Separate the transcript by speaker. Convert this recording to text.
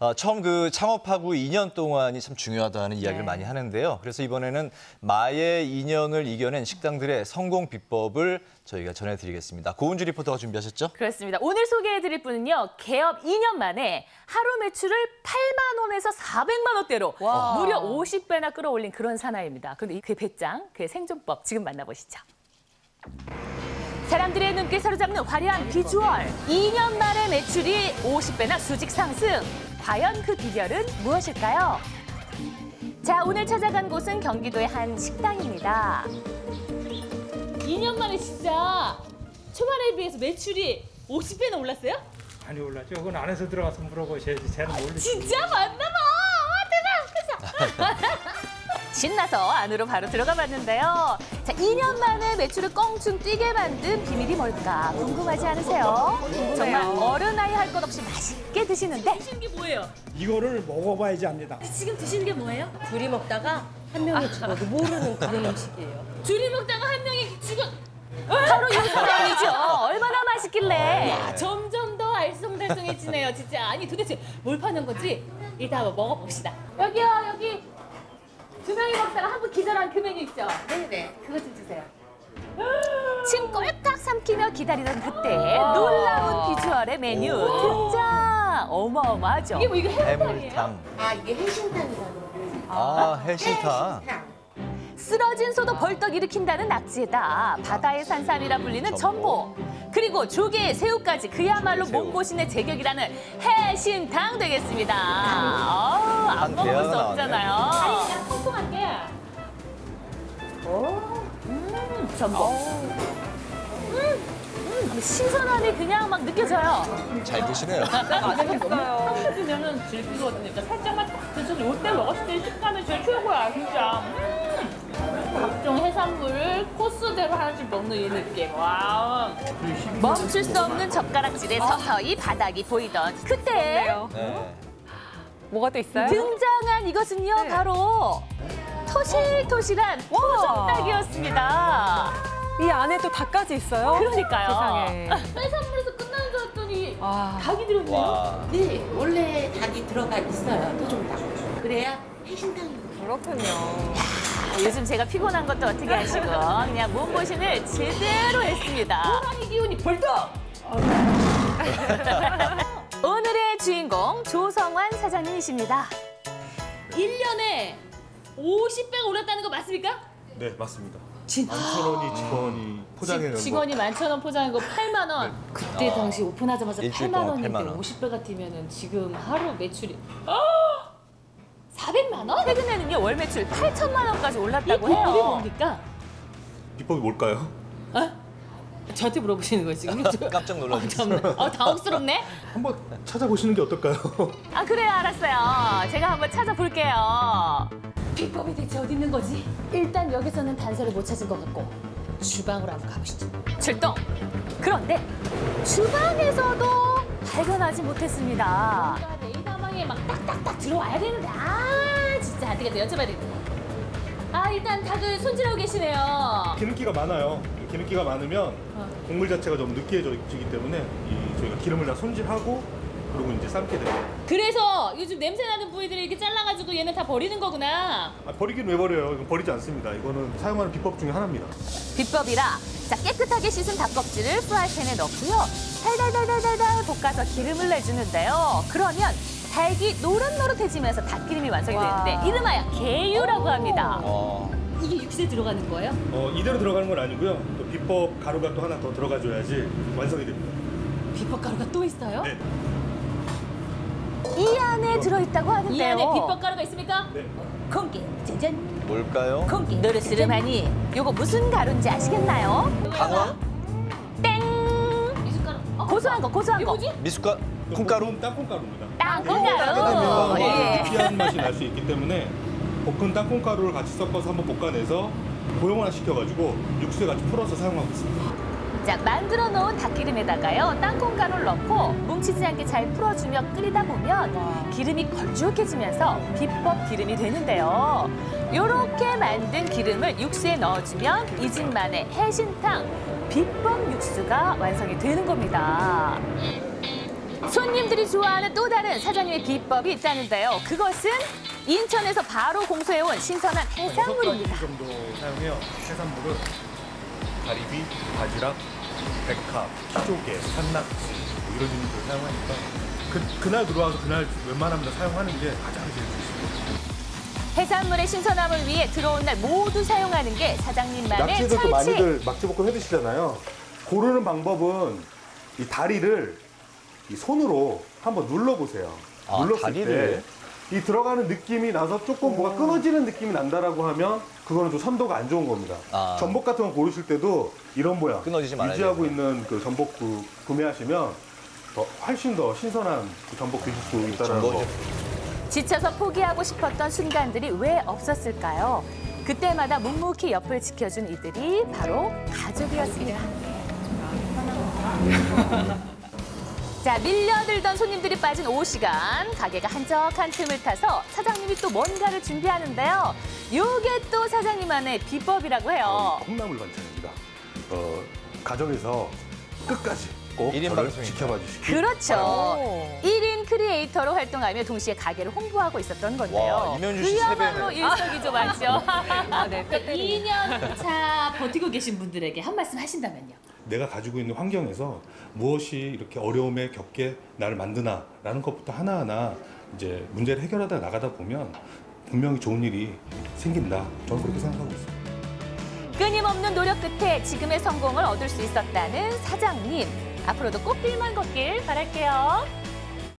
Speaker 1: 처음 그 창업하고 2년 동안이 참 중요하다는 이야기를 많이 하는데요. 그래서 이번에는 마의 2년을 이겨낸 식당들의 성공 비법을 저희가 전해드리겠습니다. 고은주 리포터가 준비하셨죠?
Speaker 2: 그렇습니다. 오늘 소개해드릴 분은요. 개업 2년 만에 하루 매출을 8만 원에서 400만 원대로 무려 50배나 끌어올린 그런 사나이입니다. 그런데 그 배짱, 그의 생존법 지금 만나보시죠. 사람들의 눈길 사로잡는 화려한 비주얼. 2년 만에 매출이 50배나 수직 상승. 과연 그 비결은 무엇일까요? 자, 오늘 찾아간 곳은 경기도의 한 식당입니다. 2년 만에 진짜 초반에 비해서 매출이 50배나 올랐어요?
Speaker 3: 많이 올랐죠. 그건 안에서 들어가서 물어보셔야지. 쟤는 모르지.
Speaker 2: 진짜 맞나 봐. 대박. 신나서 안으로 바로 들어가 봤는데요. 자, 2년 만에 매출을 껑충 뛰게 만든 비밀이 뭘까 궁금하지 않으세요? 정말 어른 나이 할 것 없이 맛있게 드시는데
Speaker 4: 드시는 게 뭐예요?
Speaker 3: 이거를 먹어봐야지 압니다.
Speaker 4: 지금 드시는 게 뭐예요?
Speaker 5: 둘이 먹다가 한 명이 죽어도 모르는 그런 음식이에요.
Speaker 4: 둘이 먹다가 한 명이 지금
Speaker 2: 바로 이 사람이죠. 얼마나 맛있길래.
Speaker 4: 야, 점점 더 알쏭달쏭해지네요, 진짜. 아니 도대체 뭘 파는 거지? 일단 한번 먹어봅시다. 여기요, 여기. 두 명이 먹다가 한 분 기절한 그 메뉴 있죠?
Speaker 5: 네네.
Speaker 4: 그거 좀 주세요.
Speaker 2: 침 꼴깍 삼키며 기다리던 그때 놀라운 비주얼의 메뉴 등장. 어마어마하죠.
Speaker 4: 이게 뭐 이거 해물탕이에요?
Speaker 1: 해물탕.
Speaker 5: 아 이게 해신탕이라는 거예요.
Speaker 1: 아, 해신탕.
Speaker 2: 쓰러진 소도 벌떡 일으킨다는 낙지에다 바다의 산삼이라 불리는 전복, 그리고 조개, 새우까지 그야말로
Speaker 1: 새우.
Speaker 2: 몸보신의 제격이라는 해신탕 되겠습니다. 안 먹을 수
Speaker 1: 대화가
Speaker 2: 없잖아요.
Speaker 4: 아니 그냥 통통한게
Speaker 2: 전복. 신선함이 그냥 막 느껴져요.
Speaker 1: 잘 드시네요.
Speaker 4: 먹으면은 질기거든요. 그러니까 살짝만 딱 드셔서 이때 먹었을 때 식감이 제일 최고야, 진짜. 각종 해산물을 코스대로 하나씩 먹는 이 느낌. 와.
Speaker 2: 멈출 수 없는 젓가락질에 서서히 바닥이 보이던 그때
Speaker 1: 네.
Speaker 6: 뭐가 또 있어요?
Speaker 2: 등장한 이것은요, 바로 토실토실한 토종닭이었습니다.
Speaker 6: 이 안에 또 닭까지 있어요?
Speaker 2: 그러니까요.
Speaker 6: 세상에.
Speaker 4: 해산물에서 끝나는 줄 알았더니
Speaker 6: 와.
Speaker 4: 닭이 들었네요.
Speaker 1: 와.
Speaker 5: 네 원래 닭이 들어가 있어요. 토종닭. 그래야 해신탕이.
Speaker 6: 그렇군요.
Speaker 2: 요즘 제가 피곤한 것도 어떻게 하시고 그냥 몸보신을 제대로 했습니다.
Speaker 4: 호랑이 기운이 벌떡!
Speaker 2: 오늘의 주인공 조성환 사장님이십니다.
Speaker 4: 1년에 50배가 올랐다는 거 맞습니까?
Speaker 7: 네, 맞습니다.
Speaker 4: 진짜?
Speaker 7: 11,000원이 직원이 포장해
Speaker 4: 직원이 11,000원 포장한 거 8만 원. 그때 당시 오픈하자마자
Speaker 1: 일주일
Speaker 4: 8만
Speaker 1: 동안
Speaker 4: 원인데
Speaker 1: 8만 원.
Speaker 4: 50배가 뛰면은 지금 하루 매출이 400만 원?
Speaker 2: 최근에는요, 월 매출 8천만 원까지
Speaker 4: 이
Speaker 2: 올랐다고
Speaker 4: 비법이
Speaker 2: 해요.
Speaker 4: 뭡니까?
Speaker 7: 비법이 뭘까요?
Speaker 4: 저한테 물어보시는 거예요 지금?
Speaker 1: 깜짝 놀라셨어요.
Speaker 4: 당혹스럽네.
Speaker 7: 한번 찾아보시는 게 어떨까요?
Speaker 2: 아, 그래요, 알았어요. 제가 한번 찾아볼게요.
Speaker 4: 비법이 대체 어디 있는 거지? 일단 여기서는 단서를 못 찾은 것 같고 주방으로 한번 가보시죠.
Speaker 2: 출동! 그런데 주방에서도 발견하지 못했습니다.
Speaker 4: 뭔가 레이더망에 막 딱딱딱 들어와야 되는데 진짜 안 되겠다. 여쭤봐야 되겠다. 일단 닭을 손질하고 계시네요.
Speaker 7: 기름기가 많아요. 기름기가 많으면 국물 자체가 좀 느끼해지기 때문에 저희가 기름을 다 손질하고 그리고 이제 삶게 됩니다.
Speaker 4: 그래서 요즘 냄새 나는 부위들을 이렇게 잘라가지고 얘는 다 버리는 거구나.
Speaker 7: 버리긴 왜 버려요? 이건 버리지 않습니다. 이거는 사용하는 비법 중에 하나입니다.
Speaker 2: 비법이라 자, 깨끗하게 씻은 닭껍질을 프라이팬에 넣고요. 달달달달달달 볶아서 기름을 내주는데요. 그러면 닭이 노릇노릇해지면서 닭기름이 완성이 되는데 이름하여 개유라고 합니다.
Speaker 4: 이게 육수에 들어가는 거예요?
Speaker 7: 이대로 들어가는 건 아니고요. 또 비법 가루가 또 하나 더 들어가줘야지 완성이 됩니다.
Speaker 4: 비법 가루가 또 있어요?
Speaker 7: 네.
Speaker 2: 이 안에 들어있다고 하는데요.
Speaker 4: 이 안에 비법 가루가 있습니까?
Speaker 7: 네.
Speaker 4: 공기 짜잔.
Speaker 1: 뭘까요?
Speaker 4: 공기
Speaker 2: 노르스름하니 요거 무슨 가루인지 아시겠나요?
Speaker 1: 강황?
Speaker 2: 땡!
Speaker 4: 미숫가루.
Speaker 2: 고소한 거, 고소한
Speaker 4: 이거
Speaker 2: 거.
Speaker 4: 뭐지?
Speaker 1: 미숫가? 콩가루?
Speaker 7: 땅콩가루입니다.
Speaker 2: 땅콩가루.
Speaker 7: 면
Speaker 2: 예.
Speaker 7: 느끼한 맛이 날 수 있기 때문에 볶은 땅콩가루를 같이 섞어서 한번 볶아내서 고용화 시켜가지고 육수에 같이 풀어서 사용하고 있습니다.
Speaker 2: 자, 만들어 놓은 닭기름에다가요, 땅콩가루를 넣고 뭉치지 않게 잘 풀어주며 끓이다 보면 기름이 걸쭉해지면서 비법 기름이 되는데요. 요렇게 만든 기름을 육수에 넣어주면 이 집만의 해신탕 비법 육수가 완성이 되는 겁니다. 손님들이 좋아하는 또 다른 사장님의 비법이 있다는데요. 그것은 인천에서 바로 공수해온 신선한 해산물입니다.
Speaker 7: 6가지 정도 사용해요. 해산물은 가리비, 바지락, 백합, 키조개, 산낙지 뭐 이런 종류를 사용하니까 그날 들어와서 그날 웬만하면 다 사용하는 게 가장 제일 좋습니다.
Speaker 2: 해산물의 신선함을 위해 들어온 날 모두 사용하는 게 사장님만의
Speaker 7: 낙지도 또
Speaker 2: 철칙.
Speaker 7: 많이들 낙지볶음 해 드시잖아요. 고르는 방법은 이 다리를 이 손으로 한번 눌러보세요.
Speaker 1: 아,
Speaker 7: 눌렀을
Speaker 1: 다리를?
Speaker 7: 때 이 들어가는 느낌이 나서 조금 뭐가 끊어지는 느낌이 난다라고 하면 그거는 좀 선도가 안 좋은 겁니다.
Speaker 1: 아.
Speaker 7: 전복 같은 거 고르실 때도 이런 모양
Speaker 1: 끊어지지 말아야
Speaker 7: 유지하고
Speaker 1: 되겠네.
Speaker 7: 있는 그 전복 구매하시면 훨씬 더 신선한 그 전복 드실 수 있다는 거.
Speaker 2: 지쳐서 포기하고 싶었던 순간들이 왜 없었을까요? 그때마다 묵묵히 옆을 지켜준 이들이 바로 가족이었습니다. 자, 밀려들던 손님들이 빠진 오후 시간, 가게가 한적한 틈을 타서 사장님이 또 뭔가를 준비하는데요. 요게 또 사장님만의 비법이라고 해요.
Speaker 7: 콩나물 반찬입니다. 가정에서 끝까지 꼭
Speaker 1: 일인
Speaker 7: 저를
Speaker 1: 방송이니까.
Speaker 7: 지켜봐 주시기
Speaker 2: 그렇죠.
Speaker 6: 오.
Speaker 2: 1인 크리에이터로 활동하며 동시에 가게를 홍보하고 있었던 건데요.
Speaker 1: 와, 이면주 씨
Speaker 2: 그야말로
Speaker 1: 세배네.
Speaker 2: 일석이조 맞죠?
Speaker 6: 아, 네.
Speaker 4: 2년 차 버티고 계신 분들에게 한 말씀 하신다면요.
Speaker 7: 내가 가지고 있는 환경에서 무엇이 이렇게 어려움에 겪게 나를 만드나라는 것부터 하나하나 이제 문제를 해결하다 나가다 보면 분명히 좋은 일이 생긴다. 저는 그렇게 생각하고 있습니다.
Speaker 2: 끊임없는 노력 끝에 지금의 성공을 얻을 수 있었다는 사장님. 앞으로도 꽃길만 걷길 바랄게요.